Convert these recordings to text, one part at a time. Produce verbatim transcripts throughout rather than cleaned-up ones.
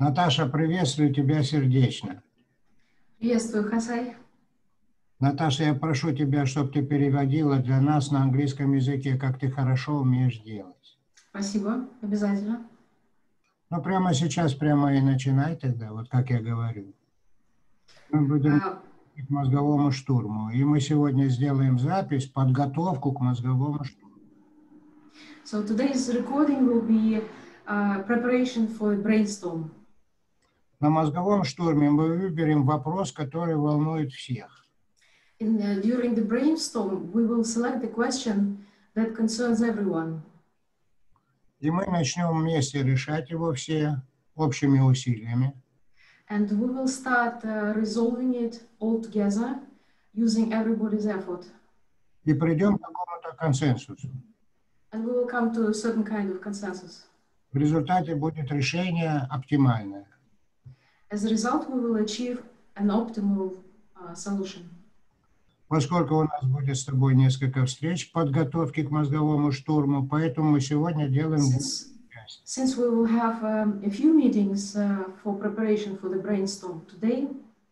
Наташа, приветствую тебя сердечно. Приветствую, Хасай. Наташа, я прошу тебя, чтобы ты переводила для нас на английском языке, как ты хорошо умеешь делать. Спасибо, обязательно. Ну, прямо сейчас, прямо и начинай тогда, вот как я говорю. Мы будем Uh, к мозговому штурму. И мы сегодня сделаем запись, подготовку к мозговому штурму. so today's recording will be uh, preparation for a brainstorm. На мозговом штурме мы выберем вопрос, который волнует всех. In, uh, during the brainstorm, we will select the question that concerns everyone. И мы начнем вместе решать его все общими усилиями. And we will start uh, resolving it all together using everybody's effort. И придем к какому-то консенсусу. And we will come to a certain kind of consensus. В результате будет решение оптимальное. As a result, we will achieve an optimal uh, solution. Поскольку у нас будет с тобой несколько встреч подготовки к мозговому штурму, поэтому мы сегодня делаем... Since, since we will have um, a few meetings uh, for preparation for the brainstorm today,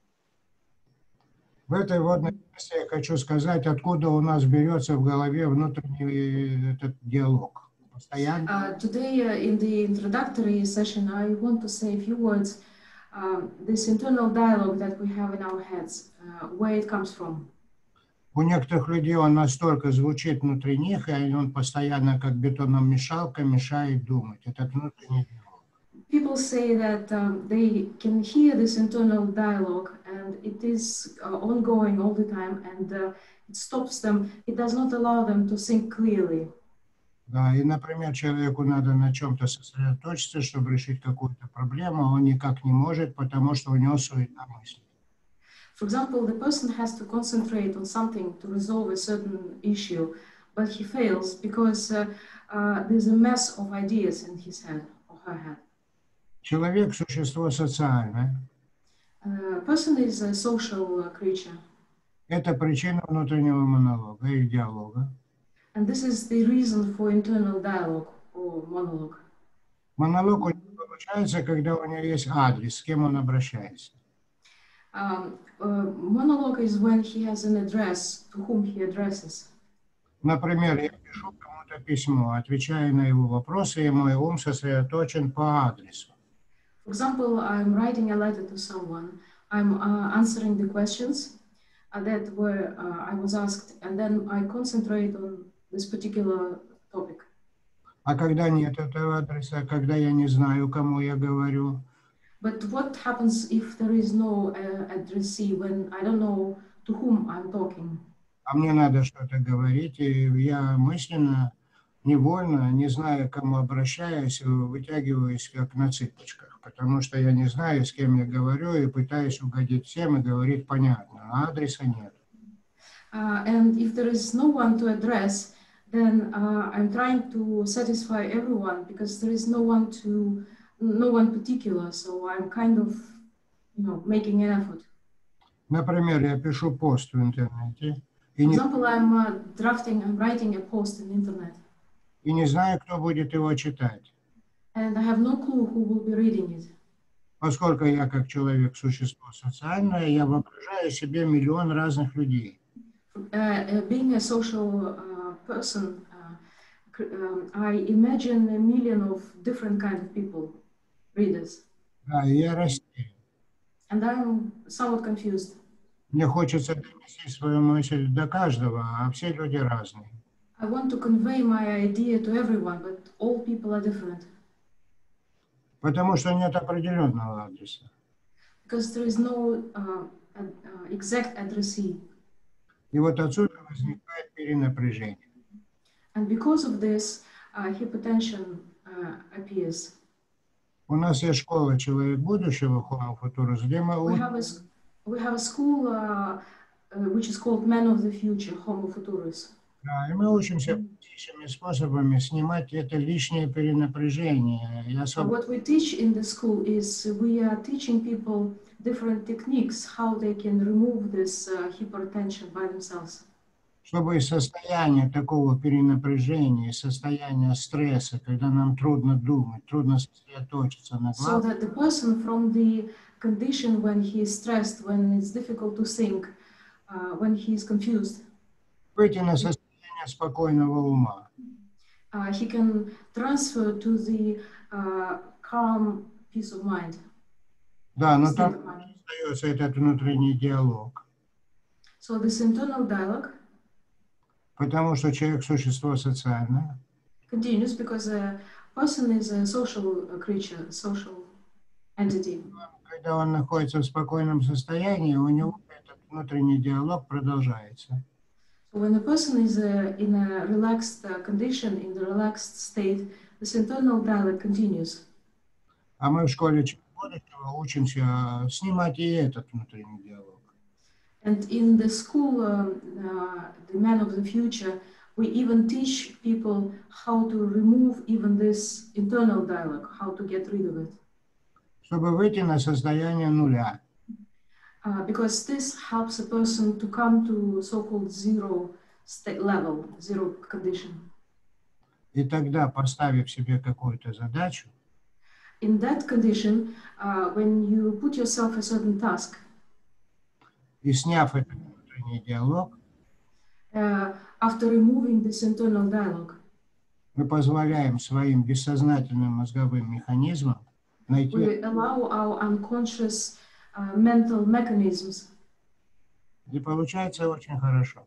в этой водной части я хочу сказать, откуда у нас берется в голове внутренний этот диалог. Постоянно. Uh, today, uh, in the introductory session, I want to say a few words. Uh, this internal dialogue that we have in our heads, uh, where it comes from. У некоторых людей он настолько звучит внутри них, и он постоянно как бетономешалка мешает думать. Этот внутренний диалог. People say that um, they can hear this internal dialogue, and it is uh, ongoing all the time, and uh, it stops them. It does not allow them to think clearly. Да, и, например, человеку надо на чем-то сосредоточиться, чтобы решить какую-то проблему, а он никак не может, потому что у него суета мысли. For example, the person has to concentrate on something to resolve a certain issue, but he fails because uh, uh, there's a mess of ideas in his head or her head. Человек – существо социальное. A person is a social creature. Это причина внутреннего монолога и диалога. And this is the reason for internal dialogue or monologue. Монолог у него получается, когда у него есть адрес, с кем он обращается. Um, uh, monologue is when he has an address to whom he addresses. Например, я пишу кому-то письмо, отвечаю на его вопросы, и мой ум сосредоточен по адресу. For example, I'm writing a letter to someone. I'm uh, answering the questions uh, that were uh, I was asked, and then I concentrate on this particular topic. А когда нет этого адреса, когда я не знаю, кому я говорю, But what happens if there is no uh, addressee, when I don't know to whom I'm talking? а мне надо что-то говорить, и я мысленно, невольно, не зная, к кому обращаюсь, вытягиваюсь как на цыпочках, потому что я не знаю, с кем я говорю, и пытаюсь угодить всем и говорить понятно, а адреса нет. Uh, and if there is no one to address, then uh, I'm trying to satisfy everyone because there is no one to, no one particular. So I'm kind of, you know, making an effort. Например, я пишу пост в интернете, и For не, example, I'm uh, drafting, I'm writing a post in the internet, и не знаю, кто будет его читать, and I have no clue who will be reading it. поскольку я как человек, существо социальное, я воображаю себе миллион разных людей. Uh, uh, being a social uh, person, uh, cr- um, I imagine a million of different kind of people, readers, Да, и я растерян. and I'm somewhat confused. Мне хочется донести свою мысль до каждого, а все люди разные. I want to convey my idea to everyone, but all people are different Потому что нет определенного адреса. because there is no uh, ad- uh, exact addressee. И вот отсюда возникает перенапряжение. And because of this, uh, hypertension uh, appears. У нас есть школа «Человек будущего» Homo Futurus, где мы We учим, have a, s- we have a school uh, uh, which is called Men of the Future, Homo Futurus. да, и мы учимся простейшими способами снимать это лишнее перенапряжение и Uh, освоб- what we teach in the school is we are teaching people different techniques, how they can remove this uh, hypertension by themselves. Чтобы из состояния такого перенапряжения, состояния стресса, когда нам трудно думать, трудно сосредоточиться на So главном, that the person from the condition when he is stressed, when it's difficult to think, uh, when he is confused, выйти на состояние спокойного ума. uh, he can transfer to the uh, calm peace of mind. Да, но state там of mind. остается этот внутренний диалог, So this internal dialogue потому что человек – существо социальное. continues because a person is a social creature, a social entity. Когда он находится в спокойном состоянии, у него этот внутренний диалог продолжается. So when a person is uh, in a relaxed uh, condition, in the relaxed state, this internal dialogue continues. А мы в школе будущего учимся снимать и этот внутренний диалог. And in the school, um, uh, the man of the future, we even teach people how to remove even this internal dialogue, how to get rid of it. Чтобы выйти на состояние нуля. Uh, because this helps a person to come to so-called zero state level, zero condition. И тогда, поставив себе какую-то задачу, In that condition, uh, when you put yourself a certain task, и сняв этот внутренний диалог, uh, after removing this internal dialogue, мы позволяем своим бессознательным мозговым механизмам найти, we allow our unconscious uh, mental mechanisms и получается очень хорошо.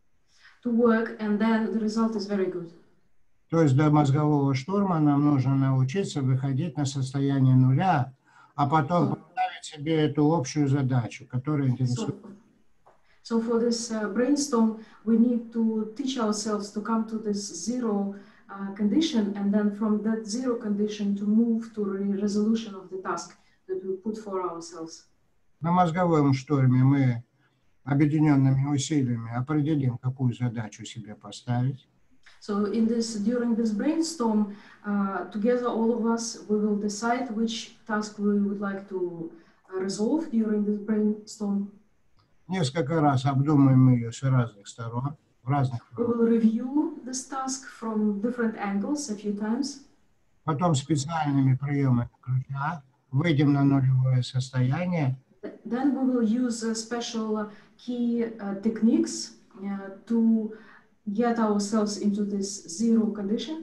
to work, and then the result is very good. То есть до мозгового штурма нам нужно научиться выходить на состояние нуля, а потом поставить себе эту общую задачу, которая интересует. So, so for this uh, brainstorm, we need to teach ourselves to come to this zero uh, condition, and then from that zero condition to move to the resolution of the task that we put for ourselves. На мозговом штурме мы объединенными усилиями определим, какую задачу себе поставить. So in this, during this brainstorm, uh, together all of us, we will decide which task we would like to uh, resolve during this brainstorm. Несколько раз обдумаем ее с разных сторон, в разных We will review this task from different angles a few times. Потом специальными приемами ключа выйдем на нулевое состояние. Then we will use uh, special uh, key uh, techniques uh, to get ourselves into this zero condition.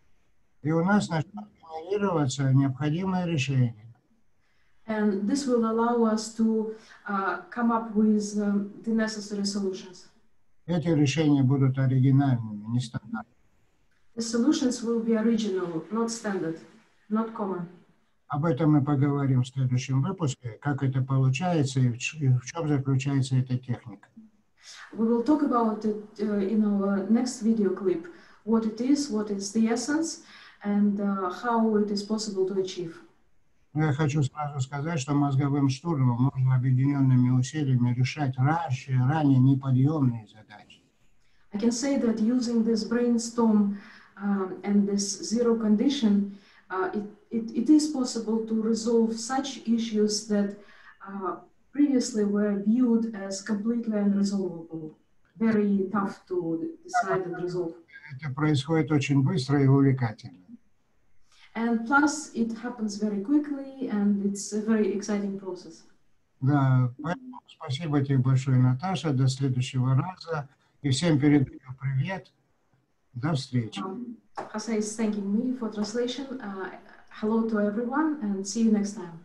И у нас начнут генерироваться необходимые решения. And this will allow us to uh, come up with um, the necessary solutions. Эти решения будут оригинальными, нестандартными. The solutions will be original, not standard, not common. Об этом мы поговорим в следующем выпуске, как это получается и в, и в чем заключается эта техника. We will talk about it uh, in our next video clip, what it is, what is the essence, and uh, how it is possible to achieve. Но я хочу сразу сказать, что мозговым штурмом можно объединенными усилиями решать раньше, ранее неподъемные задачи. I can say that using this brainstorm um, and this zero condition, uh, it, it, it is possible to resolve such issues that uh, previously were viewed as completely unresolvable, very tough to decide and resolve. Это происходит очень быстро и увлекательно. And plus, it happens very quickly, and it's a very exciting process. Да, поэтому спасибо тебе большое, Наташа. До следующего раза. И всем передаю привет. До встречи. Um, Hasa is thanking me for translation. Uh, hello to everyone, and see you next time.